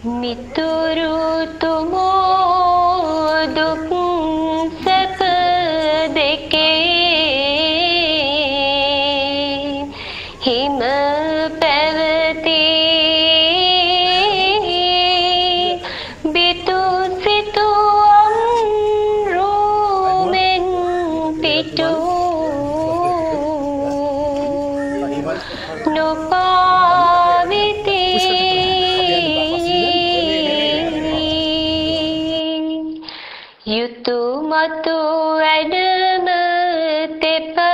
මිතුරු තුමෝ දුක් සැප දෙකේ හිම පැවති බිතු සිතුවම් රූමෙන් පිටු නොපාවිති යුතු මතු වැඩම තෙප